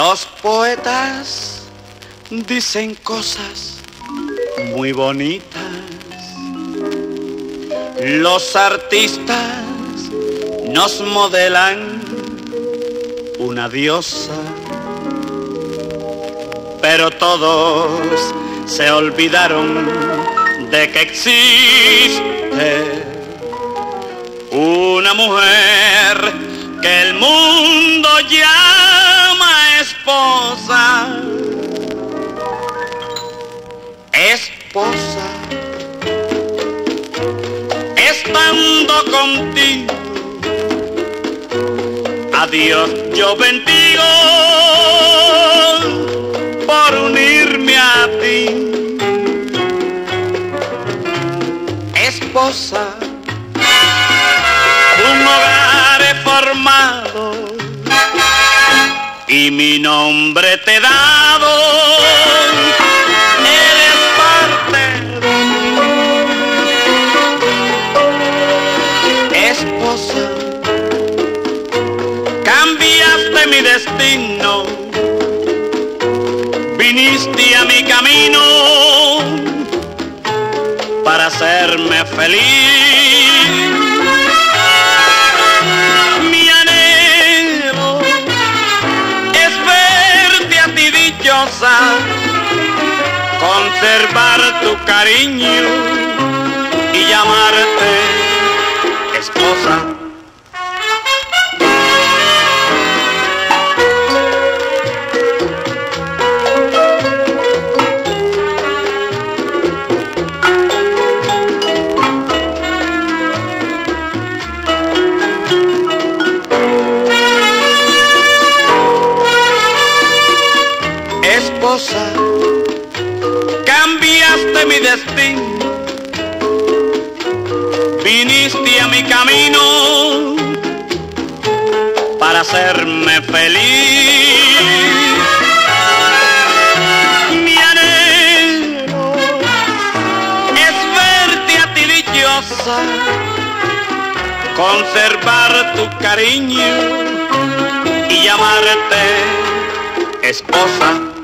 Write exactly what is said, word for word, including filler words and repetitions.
Los poetas dicen cosas muy bonitas. Los artistas nos modelan una diosa, pero todos se olvidaron de que existe una mujer que el mundo llama esposa. Esposa, estando contigo, a Dios yo bendigo por unirme a ti. Esposa, un hogar he formado y mi nombre te he dado. Eres parte de mí. Esposa, cambiaste mi destino, viniste a mi camino para hacerme feliz. Mi anhelo es verte a ti dichosa, conservar tu cariño y llamarte esposa. Esposa, cambiaste mi destino, viniste a mi camino para hacerme feliz. Mi anhelo es verte a ti dichosa, conservar tu cariño y llamarte esposa.